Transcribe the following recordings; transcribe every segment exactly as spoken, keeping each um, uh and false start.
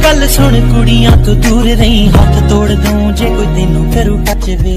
गल सुन कुड़ियां तू दूर रही, हाथ तोड़ दूं जे कोई तेनू करू टच वे,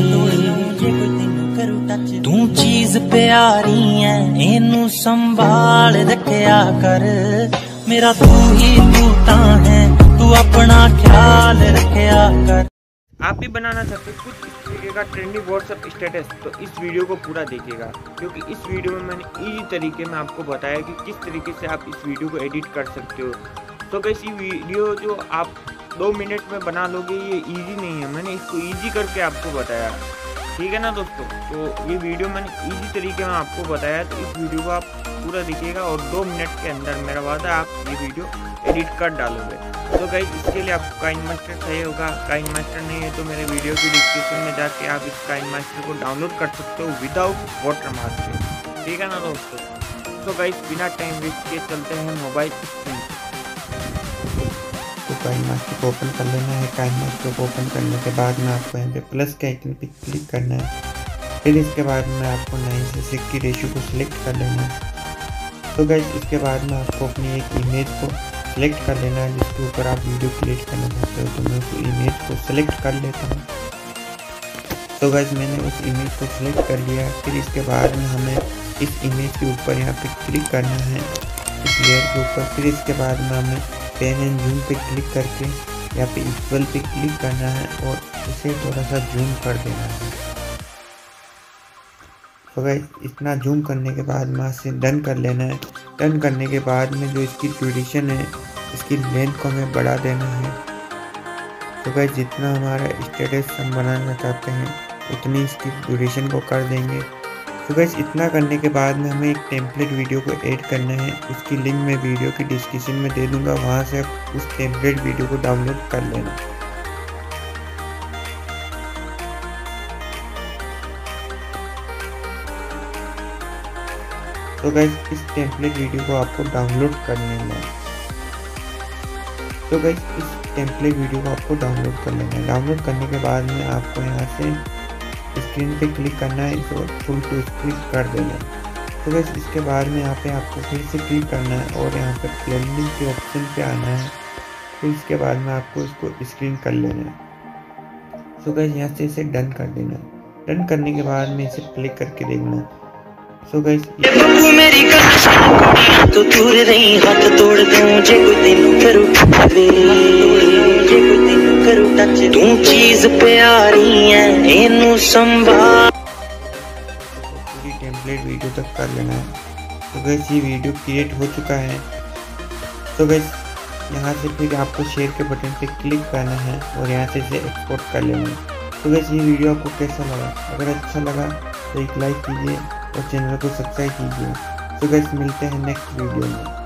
तू चीज प्यारी है इनू संभाल रखया कर, मेरा तू ही तू ता है, तू अपना ख्याल रखया कर। आप भी बनाना चाहते हो कुछ इस तरीके का ट्रेंडी व्हाट्सएप स्टेटस, तो इस वीडियो को पूरा देखिएगा, क्योंकि इस वीडियो में मैंने इजी तरीके में आपको बताया कि किस तरीके से आप इस वीडियो को एडिट कर सकते हो। तो कैसी वीडियो जो आप दो मिनट में बना लोगे ये इजी नहीं है, मैंने इसको इजी करके आपको बताया, ठीक है ना दोस्तों। तो ये वीडियो मैंने इजी तरीके में आपको बताया, तो इस वीडियो को आप पूरा देखिएगा और दो मिनट के अंदर मेरा वादा है आप ये वीडियो एडिट कर डालोगे। तो गाइस इसके लिए आपको काइन मास्टर चाहिए होगा, काइन मास्टर नहीं है तो मेरे वीडियो की डिस्क्रिप्शन में जाके आप इस काइन मास्टर को डाउनलोड कर सकते हो विदाउट वाटरमार्क के, ठीक है ना दोस्तों। तो गाइस बिना टाइम वेस्ट किए चलते हैं मोबाइल स्क्रीन। तो काइन मास्टर को ओपन कर लेना है। काइन मास्टर को ओपन करने के बाद में आपको यहाँ पे प्लस के आइकन पे क्लिक करना है, फिर इसके बाद में आपको नाइन से सिक्स की रेशियो को सिलेक्ट कर लेना है। तो गाइस इसके बाद में आपको अपनी एक इमेज को सिलेक्ट कर लेना है जिसके ऊपर आप वीडियो क्रिएट करना चाहते हो। तो मैं उस इमेज को सिलेक्ट कर लेता हूँ। तो गाइस मैंने उस इमेज को सिलेक्ट कर लिया। फिर इसके बाद में हमें इस इमेज के ऊपर यहाँ पे क्लिक करना है, इस लेयर के ऊपर। फिर इसके बाद में हमें पेन एंड जूम पे क्लिक करके यहाँ पे इक्वल पे क्लिक करना है और इसे थोड़ा सा जूम कर देना है। तो गाइस इतना जूम करने के बाद में से डन कर लेना है। डन करने के बाद में जो इसकी ड्यूरेशन है, इसकी लेंथ को हमें बढ़ा देना है। तो गाइस जितना हमारा स्टेटस हम बनाना चाहते हैं उतनी इसकी ड्यूरेशन को कर देंगे। तो गाइस इतना करने के बाद में हमें एक टेम्पलेट वीडियो को ऐड करना है, उसकी लिंक मैं वीडियो की डिस्क्रिप्शन में दे दूंगा, वहाँ से आप उस टेम्पलेट वीडियो को डाउनलोड कर लेना। तो गाइस इस टेम्पलेट वीडियो को आपको डाउनलोड कर लेना है। तो गाइस इस टेम्पलेट वीडियो को आपको डाउनलोड कर लेना है। डाउनलोड करने के बाद में आपको यहाँ से स्क्रीन पे क्लिक करना है, इसे फुल टू स्क्रीन कर देना है। तो गाइस इसके बाद में यहाँ पे आपको फिर से क्लिक करना है और यहाँ पे ब्लेंडिंग के ऑप्शन पे आना है। फिर इसके बाद में आपको इसको स्क्रीन कर लेना है। तो गाइस यहाँ से इसे डन कर देना है। डन करने के बाद में इसे प्ले करके देखना है। सो गाइस तू मेरी गल सुन तू दूर रही, हाथ तोड़ दूं जे कोई तेनू करू वे, जे कोई तेनू करू टच, तू चीज प्यारी है इनू संभाल। पूरी टेम्पलेट वीडियो तक कर लेना है। तो गाइस ये वीडियो क्रिएट हो चुका है। तो गाइस यहाँ से फिर आपको शेयर के बटन पे क्लिक करना है और यहाँ से इसे एक्सपोर्ट कर लेना है। तो गाइस ये वीडियो आपको कैसा लगा? अगर अच्छा लगा तो एक लाइक कीजिए और चैनल को सब्सक्राइब कीजिए। तो गाइस मिलते हैं नेक्स्ट वीडियो में।